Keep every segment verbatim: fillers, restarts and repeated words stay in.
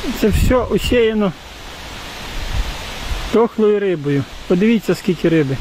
Це все усіяно дохлою рибою. Подивіться, скільки риби.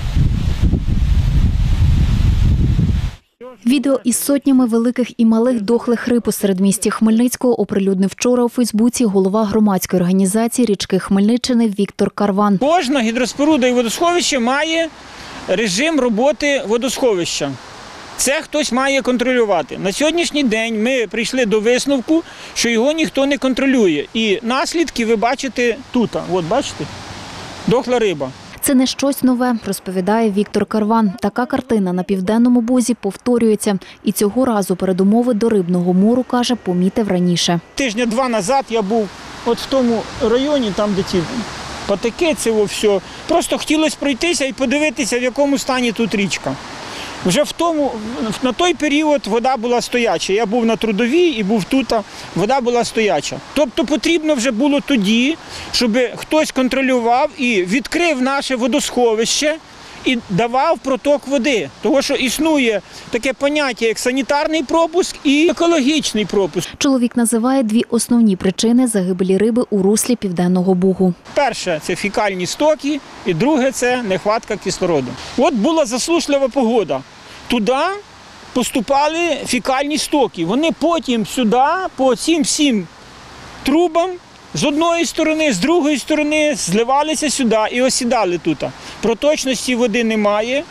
Відео із сотнями великих і малих дохлих риб у середмісті Хмельницького оприлюднив вчора у Фейсбуці голова громадської організації «Річки Хмельниччини» Віктор Карван. Кожна гідроспоруда і водосховище має режим роботи водосховища. Це хтось має контролювати. На сьогоднішній день ми прийшли до висновку, що його ніхто не контролює. І наслідки ви бачите тут. От бачите? Дохла риба. Це не щось нове, розповідає Віктор Карван. Така картина на Південному Бузі повторюється. І цього разу передумови до Рибного мору, каже, помітив раніше. Тижня два назад я був от в тому районі, там де ті патики, це все. Просто хотілося пройтися і подивитися, в якому стані тут річка. Вже в тому, на той період вода була стояча. Я був на Трудовій і був тут, вода була стояча. Тобто потрібно вже було тоді, щоб хтось контролював і відкрив наше водосховище і давав проток води. Тому що існує таке поняття, як санітарний пропуск і екологічний пропуск. Чоловік називає дві основні причини загибелі риби у руслі Південного Бугу. Перше – це фекальні стоки, і друге – це нехватка кислороду. От була засушлива погода. Туди поступали фекальні стоки. Вони потім сюди, по цим всім трубам, з одної сторони, з другої сторони, зливалися сюди і осідали тут. Проточності води немає,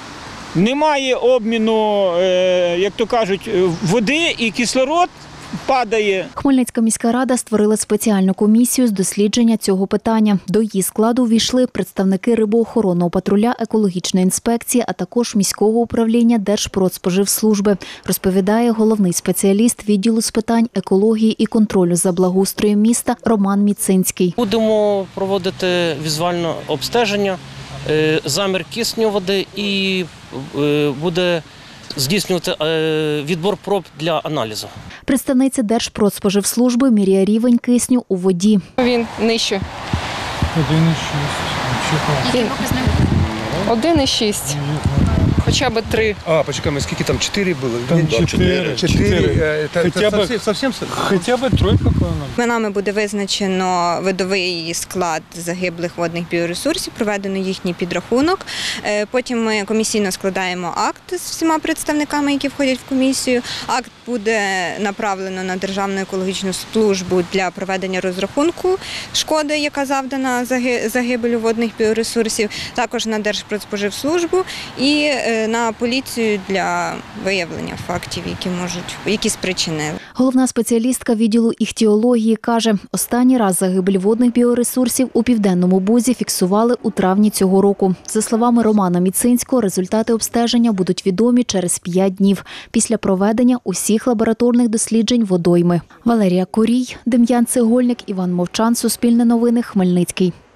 немає обміну, як то кажуть, води, і кислород падає. Хмельницька міська рада створила спеціальну комісію з дослідження цього питання. До її складу ввійшли представники рибоохоронного патруля, екологічної інспекції, а також міського управління Держпродспоживслужби, розповідає головний спеціаліст відділу з питань екології і контролю за благоустроєм міста Роман Міцинський. Будемо проводити візуальне обстеження, замір кисню води і буде здійснювати відбор проб для аналізу. Представниця Держпродспоживслужби міряє рівень кисню у воді. Він нижче. один і шість. один і шість. Хоча б три. А, почекай, ми скільки там, чотири було? Там чотири. Чотири. Хоча б, Совсем? хоча б тройка. Нами буде визначено видовий склад загиблих водних біоресурсів, проведено їхній підрахунок. Потім ми комісійно складаємо акт з всіма представниками, які входять в комісію. Акт буде направлено на Державну екологічну службу для проведення розрахунку шкоди, яка завдана загибелю водних біоресурсів, також на Держпродспоживслужбу і на поліцію для виявлення фактів, які можуть, які спричинили. Головна спеціалістка відділу іхтіології каже, останній раз загибель водних біоресурсів у Південному Бузі фіксували у травні цього року. За словами Романа Міцинського, результати обстеження будуть відомі через п'ять днів після проведення усіх лабораторних досліджень водойми. Валерія Корій, Дем'ян Цегольник, Іван Мовчан, Суспільне новини, Хмельницький.